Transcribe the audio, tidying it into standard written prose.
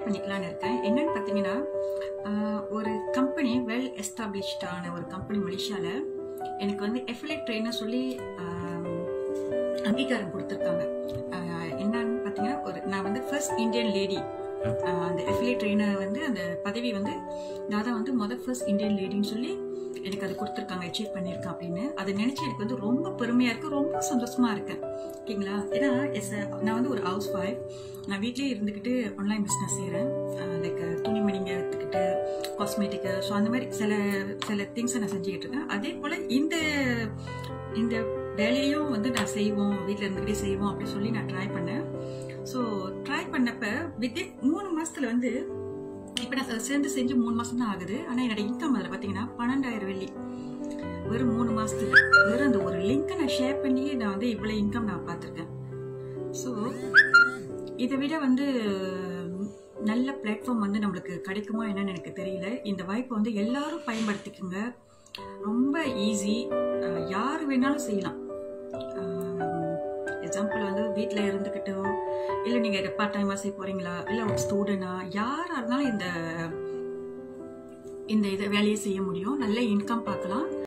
பண்ணிக்கலான்னு இருக்கேன். என்னன்னு பார்த்தீங்கன்னா, ஒரு கம்பெனி வெல் எஸ்டாப்ளிஷ்டான ஒரு கம்பெனி மலேசியாவில் எனக்கு வந்து எஃபிலியேட் ட்ரெயினர் சொல்லி அங்கீகாரம் கொடுத்துருக்காங்க. என்னன்னு பார்த்தீங்கன்னா, நான் வந்து ஃபர்ஸ்ட் இந்தியன் லேடி அந்த எஃபிலியேட் ட்ரெயினர் வந்து அந்த பதவி வந்து நான் தான் வந்து ஃபர்ஸ்ட் இந்தியன் லேடின்னு சொல்லி எனக்கு அது கொடுத்துருக்காங்க, அச்சீவ் பண்ணியிருக்கேன் அப்படின்னு. அதை நினைச்சு எனக்கு வந்து ரொம்ப பெருமையா இருக்கு, ரொம்ப சந்தோஷமா இருக்கேன். ஓகேங்களா? ஏன்னா நான் வந்து ஒரு ஹவுஸ் ஒய்ஃப். நான் வீட்லேயே இருந்துக்கிட்டு ஆன்லைன் பிஸ்னஸ் செய்கிறேன். லைக் துணிமணிங்க எடுத்துக்கிட்டு காஸ்மெட்டிக்கு, ஸோ அந்த மாதிரி சில திங்ஸை நான் செஞ்சுக்கிட்டு இருக்கேன். அதே போல் இந்த வேலையும் வந்து நான் செய்வோம், வீட்டில் இருந்துக்கிட்டே செய்வோம் அப்படின்னு சொல்லி நான் ட்ரை பண்ணேன். ஸோ ட்ரை பண்ணப்ப வித்தின் 3 மாசத்துல வந்து இப்போ நான் சேர்ந்து செஞ்சு 3 மாசம் தான் ஆகுது. ஆனால் என்னோட இன்கம் அதில் பார்த்தீங்கன்னா 12,000 வெள்ளி வெறும் 3 மாசத்துக்கு. வெறும் அந்த ஒரு லிங்கை நான் ஷேர் பண்ணி நான் வந்து இவ்வளோ இன்கம் நான் பார்த்துருக்கேன். ஸோ இதை விட வந்து நல்ல பிளாட்ஃபார்ம் வந்து நம்மளுக்கு கிடைக்குமா என்னன்னு எனக்கு தெரியல. இந்த வாய்ப்பை வந்து எல்லாரும் பயன்படுத்திக்குங்க. ரொம்ப ஈஸி, யார் வேணாலும் செய்யலாம். எக்ஸாம்பிள் வந்து வீட்டில் இருந்துக்கிட்டோ இல்லை நீங்கள் பார்ட் டைமாக செய்ய போகிறீங்களா, இல்லை ஒரு ஸ்டூடெண்டா, யாராக இருந்தாலும் இந்த வேலையை செய்ய முடியும். நல்ல இன்கம் பார்க்கலாம்.